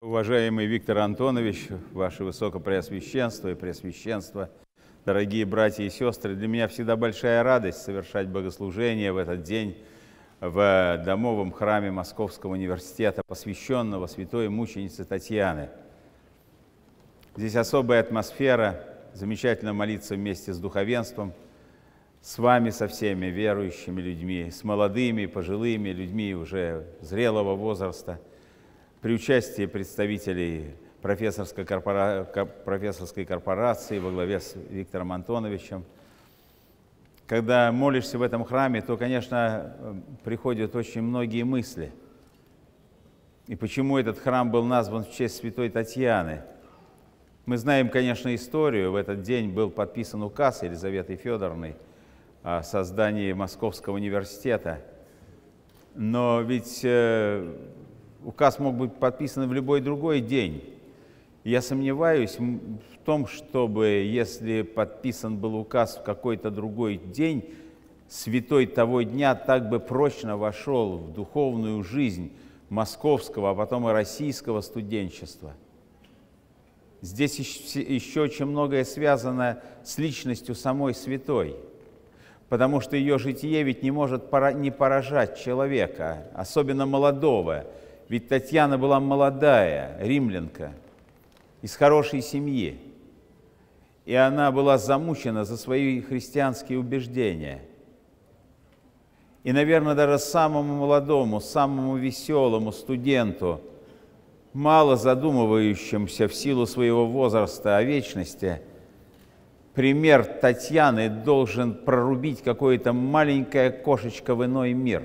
Уважаемый Виктор Антонович, Ваше Высокопреосвященство и Преосвященство, дорогие братья и сестры, для меня всегда большая радость совершать богослужение в этот день в домовом храме Московского университета, посвященного святой мученице Татьяне. Здесь особая атмосфера, замечательно молиться вместе с духовенством, с вами, со всеми верующими людьми, с молодыми, пожилыми людьми уже зрелого возраста, при участии представителей профессорской корпорации во главе с Виктором Антоновичем. Когда молишься в этом храме, то, конечно, приходят очень многие мысли. И почему этот храм был назван в честь святой Татьяны? Мы знаем, конечно, историю. В этот день был подписан указ Елизаветы Федоровны о создании Московского университета. Но ведь указ мог быть подписан в любой другой день. Я сомневаюсь в том, чтобы, если подписан был указ в какой-то другой день, святой того дня так бы прочно вошел в духовную жизнь московского, а потом и российского студенчества. Здесь еще очень многое связано с личностью самой святой, потому что ее житие ведь не может не поражать человека, особенно молодого. Ведь Татьяна была молодая, римлянка, из хорошей семьи, и она была замучена за свои христианские убеждения. И, наверное, даже самому молодому, самому веселому студенту, мало задумывающимся в силу своего возраста о вечности, пример Татьяны должен прорубить какое-то маленькое окошечко в иной мир.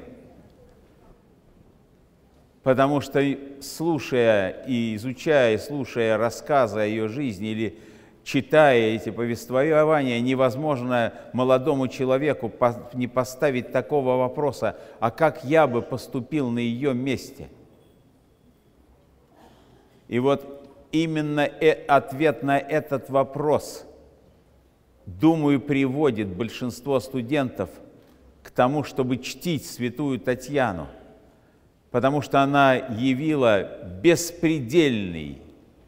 Потому что, слушая и изучая, и слушая рассказы о ее жизни или читая эти повествования, невозможно молодому человеку не поставить такого вопроса: а как я бы поступил на ее месте? И вот именно ответ на этот вопрос, думаю, приводит большинство студентов к тому, чтобы чтить святую Татьяну, потому что она явила беспредельный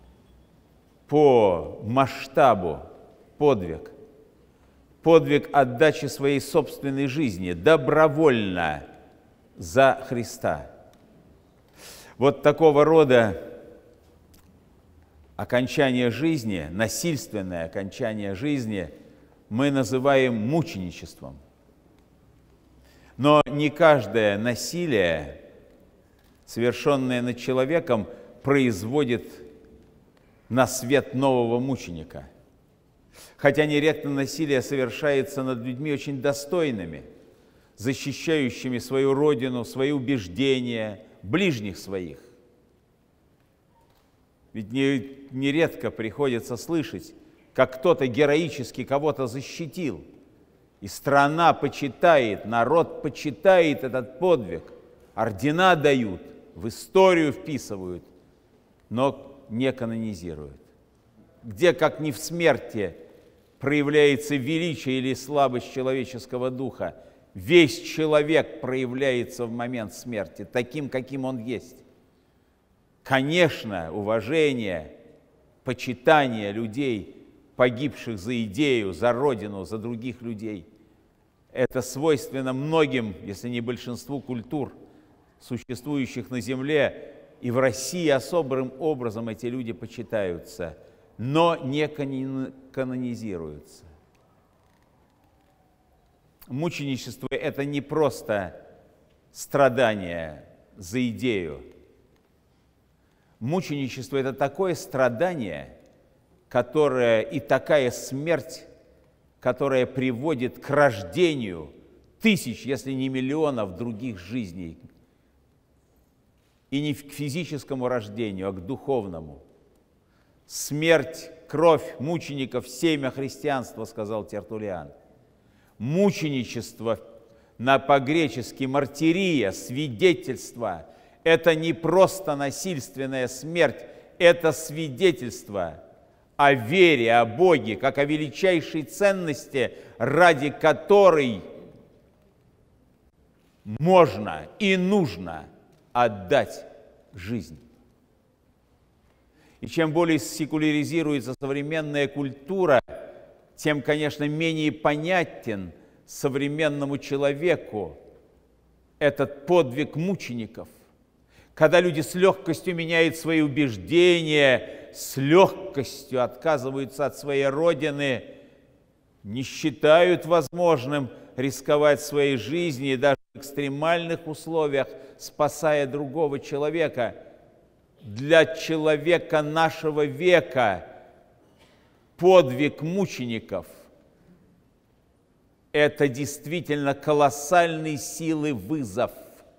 по масштабу подвиг отдачи своей собственной жизни добровольно за Христа. Вот такого рода окончание жизни, насильственное окончание жизни, мы называем мученичеством. Но не каждое насилие, совершенное над человеком, производит на свет нового мученика. Хотя нередко насилие совершается над людьми очень достойными, защищающими свою родину, свои убеждения, ближних своих. Ведь нередко приходится слышать, как кто-то героически кого-то защитил, и страна почитает, народ почитает этот подвиг, ордена дают, в историю вписывают, но не канонизируют. Где, как ни в смерти, проявляется величие или слабость человеческого духа, весь человек проявляется в момент смерти, таким, каким он есть. Конечно, уважение, почитание людей, погибших за идею, за родину, за других людей, это свойственно многим, если не большинству культур, существующих на земле, и в России особым образом эти люди почитаются, но не канонизируются. Мученичество – это не просто страдание за идею. Мученичество – это такое страдание, которое и такая смерть, которая приводит к рождению тысяч, если не миллионов других жизней. И не к физическому рождению, а к духовному. Смерть, кровь мучеников, семя христианства, сказал Тертуллиан. Мученичество, по-гречески мартирия, свидетельство, это не просто насильственная смерть, это свидетельство о вере, о Боге, как о величайшей ценности, ради которой можно и нужно отдать жизнь. И чем более секуляризируется современная культура, тем, конечно, менее понятен современному человеку этот подвиг мучеников. Когда люди с легкостью меняют свои убеждения, с легкостью отказываются от своей родины, не считают возможным рисковать своей жизнью и даже в экстремальных условиях, спасая другого человека. Для человека нашего века подвиг мучеников – это действительно колоссальной силы вызов.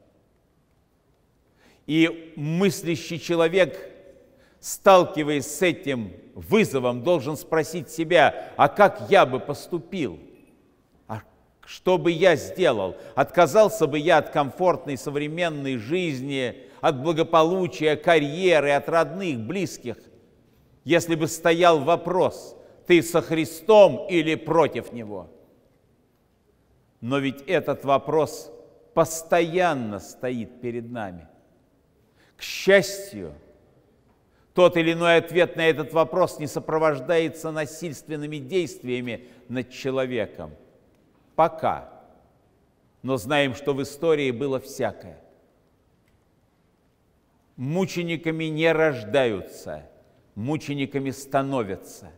И мыслящий человек, сталкиваясь с этим вызовом, должен спросить себя, а как я бы поступил? А что бы я сделал? Отказался бы я от комфортной современной жизни, от благополучия, карьеры, от родных, близких, если бы стоял вопрос, ты со Христом или против Него? Но ведь этот вопрос постоянно стоит перед нами. К счастью, тот или иной ответ на этот вопрос не сопровождается насильственными действиями над человеком. Пока. Но знаем, что в истории было всякое. Мучениками не рождаются, мучениками становятся.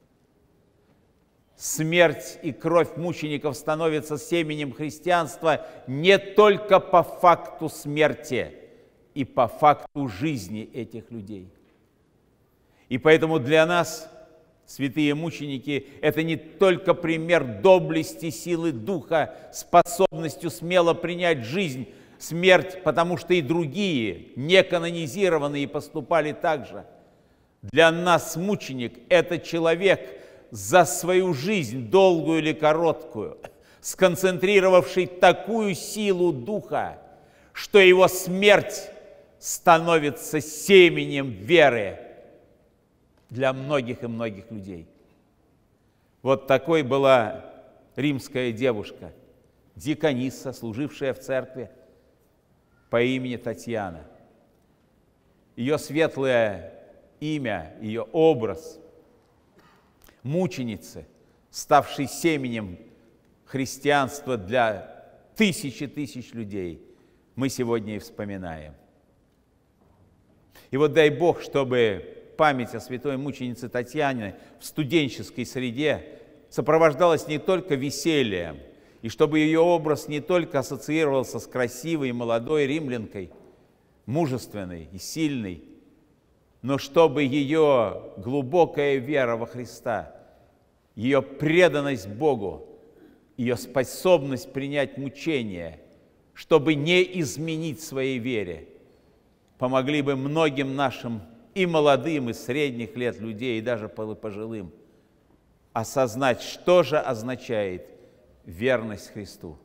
Смерть и кровь мучеников становятся семенем христианства не только по факту смерти и по факту жизни этих людей. И поэтому для нас святые мученики – это не только пример доблести, силы духа, способностью смело принять жизнь, смерть, потому что и другие, не канонизированные, поступали так же. Для нас мученик – это человек, за свою жизнь, долгую или короткую, сконцентрировавший такую силу духа, что его смерть становится семенем веры для многих и многих людей. Вот такой была римская девушка, диакониса, служившая в церкви по имени Татьяна. Ее светлое имя, ее образ мученицы, ставшей семенем христианства для тысяч людей, мы сегодня и вспоминаем. И вот дай Бог, чтобы память о святой мученице Татьяне в студенческой среде сопровождалась не только весельем, и чтобы ее образ не только ассоциировался с красивой молодой римлянкой, мужественной и сильной, но чтобы ее глубокая вера во Христа, ее преданность Богу, ее способность принять мучения, чтобы не изменить своей вере, помогли бы многим нашим и молодым, и средних лет людей, и даже пожилым осознать, что же означает верность Христу.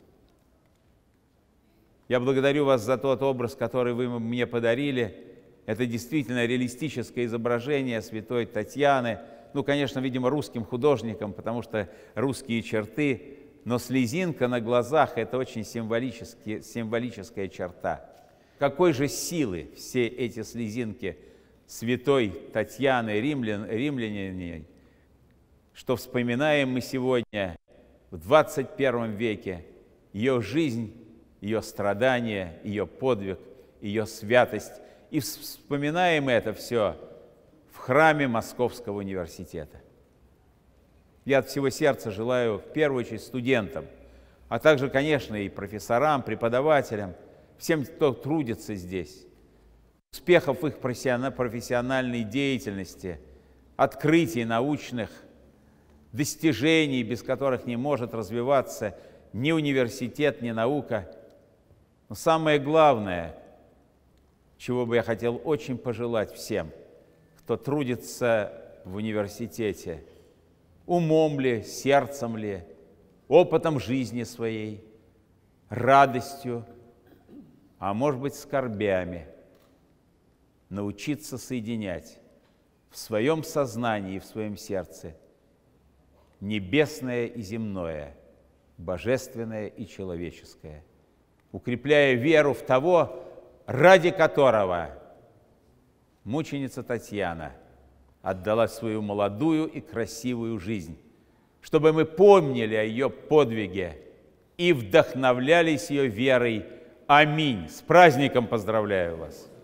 Я благодарю вас за тот образ, который вы мне подарили. Это действительно реалистическое изображение святой Татьяны. Ну, конечно, видимо, русским художником, потому что русские черты, но слезинка на глазах – это очень символическая черта. Какой же силы все эти слезинки святой Татьяны, римляне, что вспоминаем мы сегодня в 21 веке ее жизнь, ее страдания, ее подвиг, ее святость. И вспоминаем это все в храме Московского университета. Я от всего сердца желаю в первую очередь студентам, а также, конечно, и профессорам, преподавателям, всем, кто трудится здесь, успехов в их профессиональной деятельности, открытий научных, достижений, без которых не может развиваться ни университет, ни наука. Но самое главное, чего бы я хотел очень пожелать всем, кто трудится в университете, умом ли, сердцем ли, опытом жизни своей, радостью, а может быть, скорбями, научиться соединять в своем сознании и в своем сердце небесное и земное, божественное и человеческое, укрепляя веру в того, ради которого мученица Татьяна отдала свою молодую и красивую жизнь, чтобы мы помнили о ее подвиге и вдохновлялись ее верой. Аминь. С праздником поздравляю вас!